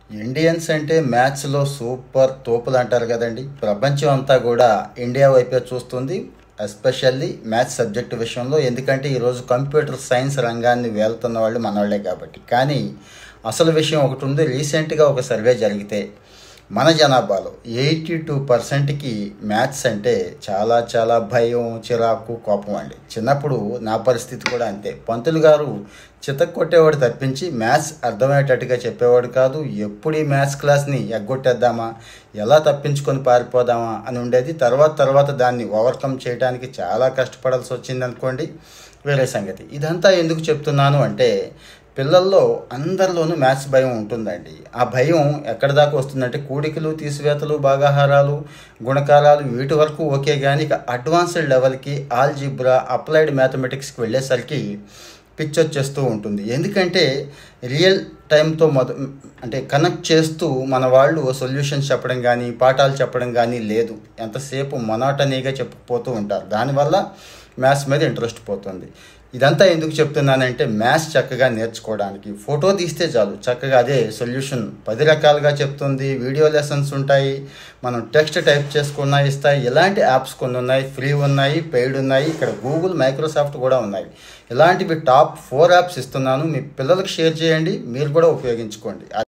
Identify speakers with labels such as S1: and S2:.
S1: Indians అంటే మ్యాథ్స్లో super తోపులు అంటారు కదండి. ప్రపంచం అంతా కూడా ఇండియా వైపే చూస్తుంది, ఎస్పెషల్లీ మ్యాథ్స్ సబ్జెక్టు విషయంలో. ఎందుకంటే ఈరోజు కంప్యూటర్ సైన్స్ రంగాన్ని వేలుతున్న వాళ్ళు మనవాళ్లే కాబట్టి. కానీ అసలు విషయం ఒకటి ఉంది. రీసెంట్గా ఒక సర్వే జరిగితే మన జనాభాలో 82%కి మ్యాథ్స్ అంటే చాలా చాలా భయం, చిరాకు, కోపం అండి. చిన్నప్పుడు నా పరిస్థితి కూడా అంతే. పంతులు గారు చితక్కొట్టేవాడు తప్పించి మ్యాథ్స్ అర్థమయ్యేటట్టుగా చెప్పేవాడు కాదు. ఎప్పుడు ఈ మ్యాథ్స్ క్లాస్ని ఎగ్గొట్టేద్దామా, ఎలా తప్పించుకొని పారిపోదామా అని ఉండేది. తర్వాత దాన్ని ఓవర్కమ్ చేయడానికి చాలా కష్టపడాల్సి వచ్చింది అనుకోండి, వేరే సంగతి. ఇదంతా ఎందుకు చెప్తున్నాను అంటే, పిల్లల్లో అందరిలోనూ మ్యాథ్స్ భయం ఉంటుందండి. ఆ భయం ఎక్కడి దాకా వస్తుందంటే, కూడికలు, తీసివేతలు, భాగాహారాలు, గుణకారాలు వీటి వరకు ఓకే. కానీ ఇక అడ్వాన్స్డ్ లెవెల్కి ఆల్జిబ్రా, అప్లైడ్ మ్యాథమెటిక్స్కి వెళ్ళేసరికి పిచ్ వచ్చేస్తూ ఉంటుంది. ఎందుకంటే రియల్ టైంతో అంటే కనెక్ట్ చేస్తూ మన వాళ్ళు సొల్యూషన్స్ చెప్పడం కానీ, పాఠాలు చెప్పడం కానీ లేదు. ఎంతసేపు మొనాటనీగా చెప్పుకుపోతూ ఉంటారు. దానివల్ల మ్యాథ్స్ మీద ఇంట్రెస్ట్ పోతుంది. ఇదంతా ఎందుకు చెప్తున్నానంటే, మ్యాథ్స్ చక్కగా నేర్చుకోవడానికి ఫోటో తీస్తే చాలు, చక్కగా అదే సొల్యూషన్ 10 రకాలుగా చెప్తుంది. వీడియో లెసన్స్ ఉంటాయి, మనం టెక్స్ట్ టైప్ చేసుకున్నా ఇస్తాయి. ఇలాంటి యాప్స్ కొన్ని ఉన్నాయి, ఫ్రీ ఉన్నాయి, పెయిడ్ ఉన్నాయి. ఇక్కడ గూగుల్, మైక్రోసాఫ్ట్ కూడా ఉన్నాయి. ఇలాంటివి టాప్ 4 యాప్స్ ఇస్తున్నాను. మీ పిల్లలకు షేర్ చేయండి, మీరు కూడా ఉపయోగించుకోండి.